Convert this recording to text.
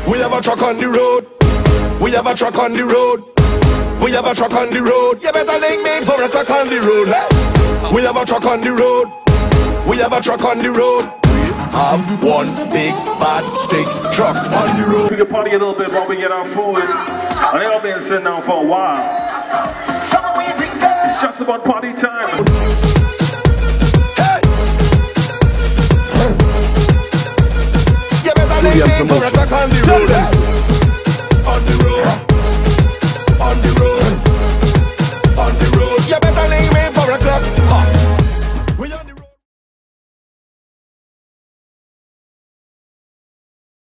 We have a truck on the road. We have a truck on the road. We have a truck on the road. You better link me 4 o'clock on the road. Hey? We have a truck on the road. We have a truck on the road. We have one big bad stick truck on the road. We can party a little bit while we get our food. I think I've been sitting down for a while. It's just about party time.